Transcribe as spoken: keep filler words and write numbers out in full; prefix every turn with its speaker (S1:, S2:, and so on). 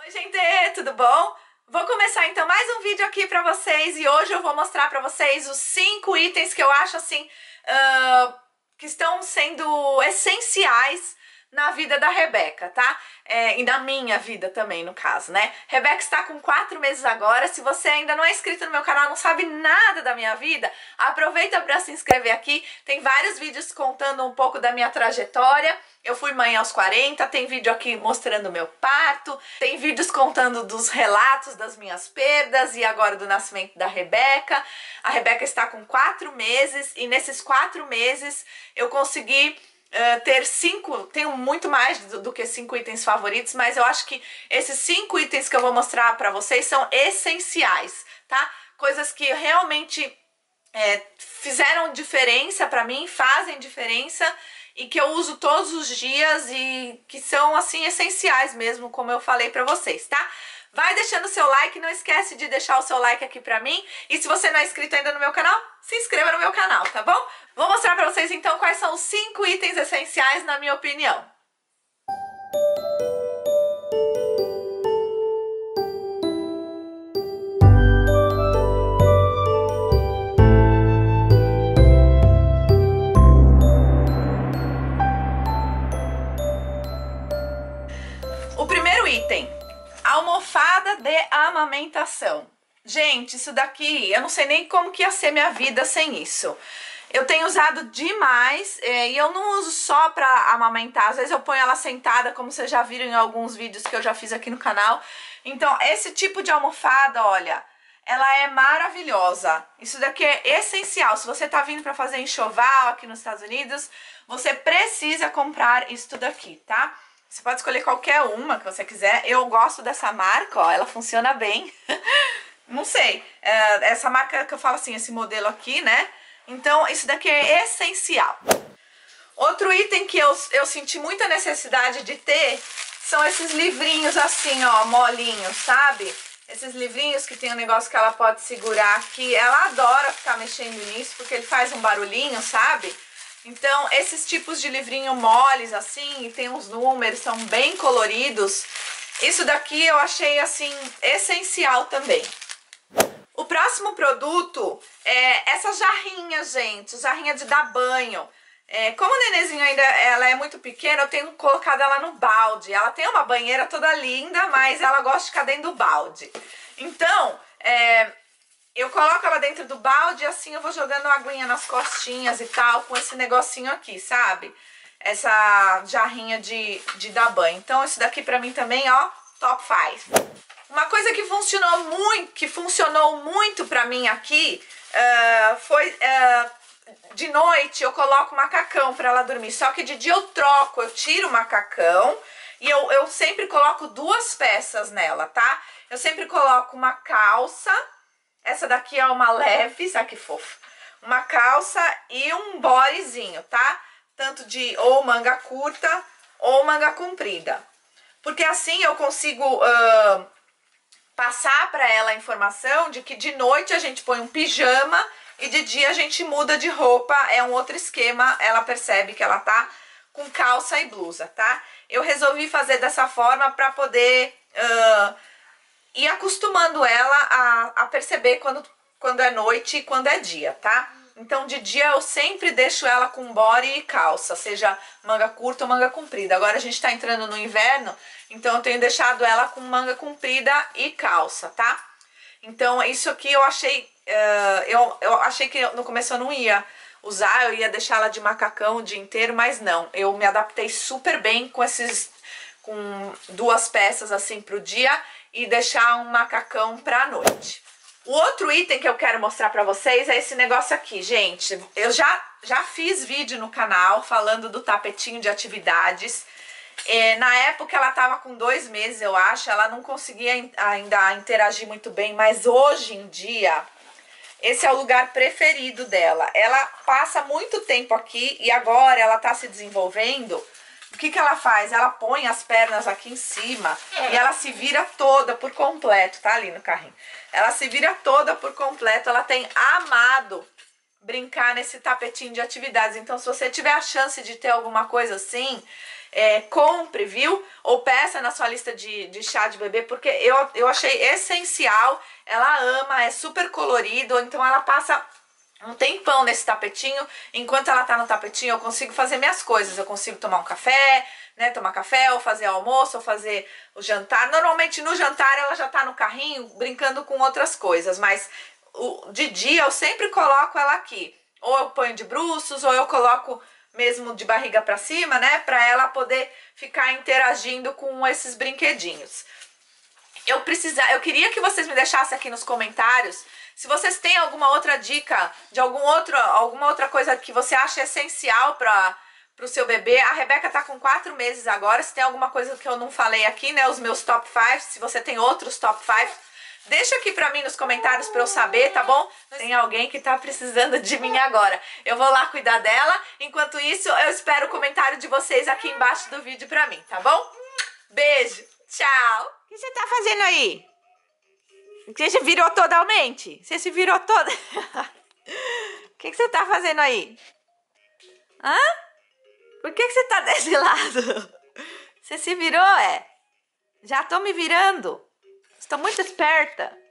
S1: Oi gente, tudo bom? Vou começar então mais um vídeo aqui pra vocês e hoje eu vou mostrar pra vocês os cinco itens que eu acho assim uh, que estão sendo essenciais na vida da Rebeca, tá? É, e na minha vida também, no caso, né? Rebeca está com quatro meses agora. Se você ainda não é inscrito no meu canal, não sabe nada da minha vida, aproveita para se inscrever aqui. Tem vários vídeos contando um pouco da minha trajetória. Eu fui mãe aos quarenta, tem vídeo aqui mostrando o meu parto, tem vídeos contando dos relatos das minhas perdas e agora do nascimento da Rebeca. A Rebeca está com quatro meses e nesses quatro meses eu consegui Uh, ter cinco, tenho muito mais do, do que cinco itens favoritos, mas eu acho que esses cinco itens que eu vou mostrar pra vocês são essenciais, tá? Coisas que realmente é, fizeram diferença pra mim, fazem diferença e que eu uso todos os dias e que são assim essenciais mesmo, como eu falei pra vocês, tá? Vai deixando o seu like, não esquece de deixar o seu like aqui pra mim. E se você não é inscrito ainda no meu canal, se inscreva no meu canal, tá bom? Vou mostrar pra vocês então quais são os cinco itens essenciais na minha opinião. O primeiro item: almofada de amamentação. Gente, isso daqui, eu não sei nem como que ia ser minha vida sem isso. Eu tenho usado demais é, e eu não uso só pra amamentar. Às vezes eu ponho ela sentada, como vocês já viram em alguns vídeos que eu já fiz aqui no canal. Então, esse tipo de almofada, olha, ela é maravilhosa. Isso daqui é essencial. Se você tá vindo pra fazer enxoval aqui nos Estados Unidos, você precisa comprar isso daqui, tá? Você pode escolher qualquer uma que você quiser. Eu gosto dessa marca, ó, ela funciona bem. Não sei, é, essa marca que eu falo assim, esse modelo aqui, né? Então, isso daqui é essencial. Outro item que eu, eu senti muita necessidade de ter são esses livrinhos assim, ó, molinhos, sabe? Esses livrinhos que tem um negócio que ela pode segurar aqui. Ela adora ficar mexendo nisso porque ele faz um barulhinho, sabe? Então, esses tipos de livrinho moles, assim, e tem uns números, são bem coloridos. Isso daqui eu achei, assim, essencial também. O próximo produto é essa jarrinha, gente, jarrinha de dar banho. É, como o nenenzinho ainda ela é muito pequena, eu tenho colocado ela no balde. Ela tem uma banheira toda linda, mas ela gosta de ficar dentro do balde. Então, é... eu coloco ela dentro do balde e assim eu vou jogando aguinha nas costinhas e tal, com esse negocinho aqui, sabe? Essa jarrinha de, de dar banho. Então, isso daqui pra mim também, ó, top cinco. Uma coisa que funcionou muito, que funcionou muito pra mim aqui, uh, foi... Uh, de noite eu coloco macacão pra ela dormir. Só que de dia eu troco, eu tiro o macacão e eu, eu sempre coloco duas peças nela, tá? Eu sempre coloco uma calça. Essa daqui é uma leves, olha que fofo. Uma calça e um bodyzinho, tá? Tanto de ou manga curta ou manga comprida. Porque assim eu consigo uh, passar pra ela a informação de que de noite a gente põe um pijama e de dia a gente muda de roupa. É um outro esquema, ela percebe que ela tá com calça e blusa, tá? Eu resolvi fazer dessa forma pra poder... Uh, e acostumando ela a, a perceber quando, quando é noite e quando é dia, tá? Então, de dia eu sempre deixo ela com body e calça, seja manga curta ou manga comprida. Agora a gente tá entrando no inverno, então eu tenho deixado ela com manga comprida e calça, tá? Então, isso aqui eu achei... Uh, eu, eu achei que no começo eu não ia usar, eu ia deixar ela de macacão o dia inteiro, mas não. Eu me adaptei super bem com esses... com duas peças assim pro dia e deixar um macacão pra noite. O outro item que eu quero mostrar pra vocês é esse negócio aqui, gente. Eu já, já fiz vídeo no canal falando do tapetinho de atividades. É, na época ela tava com dois meses, eu acho. Ela não conseguia ainda interagir muito bem, mas hoje em dia... esse é o lugar preferido dela. Ela passa muito tempo aqui e agora ela tá se desenvolvendo... O que que ela faz? Ela põe as pernas aqui em cima e ela se vira toda por completo, tá ali no carrinho. Ela se vira toda por completo, ela tem amado brincar nesse tapetinho de atividades. Então, se você tiver a chance de ter alguma coisa assim, é, compre, viu? Ou peça na sua lista de, de chá de bebê, porque eu, eu achei essencial. Ela ama, é super colorido, então ela passa um tempão nesse tapetinho. Enquanto ela tá no tapetinho, eu consigo fazer minhas coisas. Eu consigo tomar um café, né? Tomar café, ou fazer almoço, ou fazer o jantar. Normalmente no jantar ela já tá no carrinho, brincando com outras coisas, mas o, de dia eu sempre coloco ela aqui. Ou eu ponho de bruços, ou eu coloco mesmo de barriga pra cima, né? Pra ela poder ficar interagindo com esses brinquedinhos. Eu precisa, eu queria que vocês me deixassem aqui nos comentários se vocês têm alguma outra dica de algum outro, alguma outra coisa que você acha essencial para o seu bebê. A Rebeca tá com quatro meses agora. Se tem alguma coisa que eu não falei aqui, né? Os meus top cinco, se você tem outros top cinco, deixa aqui pra mim nos comentários pra eu saber, tá bom? Tem alguém que tá precisando de mim agora. Eu vou lá cuidar dela. Enquanto isso, eu espero o comentário de vocês aqui embaixo do vídeo pra mim, tá bom? Beijo, tchau! O que você tá fazendo aí? Você se virou totalmente? Você se virou toda? O que, que você tá fazendo aí? Hã? Por que, que você tá desse lado? Você se virou, é? Já tô me virando. Estou muito esperta.